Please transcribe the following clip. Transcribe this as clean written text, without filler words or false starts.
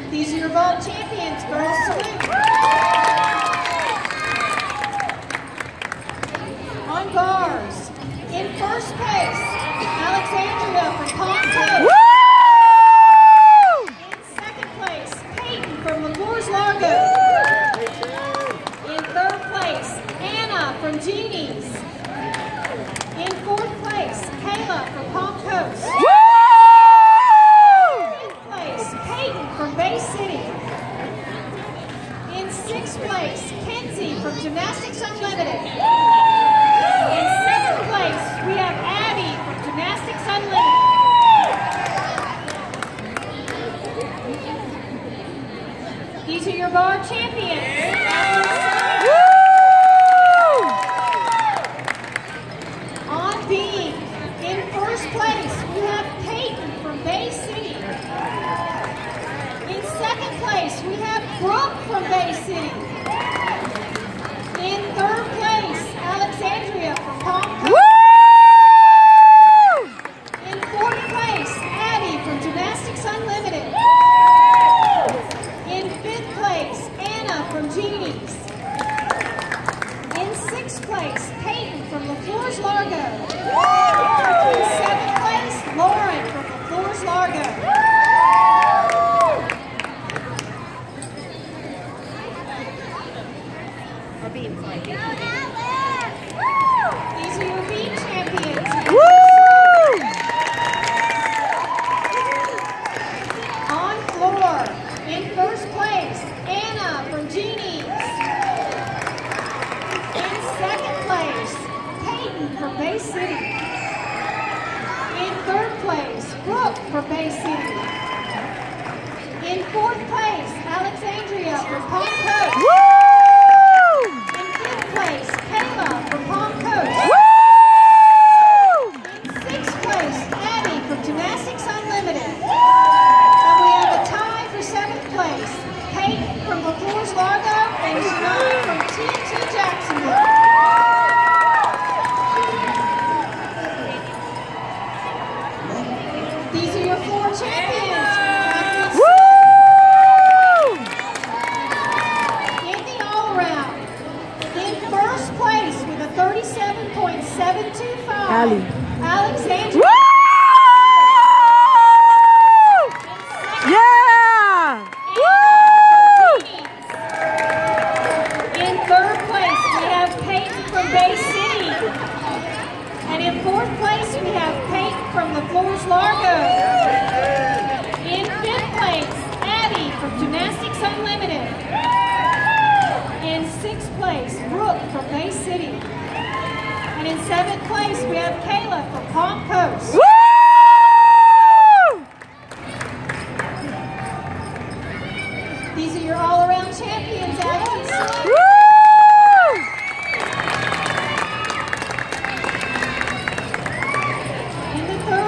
These are your vault champions, girls. Salute. On bars, in first place, Alexandria from Palm Coast. In second place, Peyton from LaFleurs Largo. In third place, Anna from Genie's. In fourth place, Kayla from Palm Coast. Fifth place, Peyton from Bay City. In sixth place, Kenzie from Gymnastics Unlimited. In seventh place, we have Abby from Gymnastics Unlimited. These are your bar champions. On beam, in first place, we have Peyton from Bay City. In second place, we have Brooke from Bay City. In third place, Alexandria from Palm Coast. In fourth place, Abby from Gymnastics Unlimited. In fifth place, Anna from Genie's. In sixth place, Peyton from LaFleurs Largo. In seventh place, Lauren from LaFleurs Largo. These are your beam champions. On floor, in first place, Anna from Genie's. In second place, Peyton from Bay City. In third place, Brooke from Bay City. In fourth place, Alexandria from Palm Coast. In fifth place, Kayla from Palm Coast. In sixth place, Abby from Gymnastics Unlimited. And we have a tie for seventh place, Peyton from LaFleurs Largo and Janine from TNT Jacksonville. These are your four champions. In the all-around, in first place with a 37.725, Alexandria. In third place, we have Peyton from Bay City. And in fourth place, we have Peyton from LaFleurs Largo. In fifth place, Abby from Gymnastics Unlimited. In sixth place, Brooke from Bay City. And in seventh place, we have Kayla from Palm Coast. These are your all-around champions, Abby.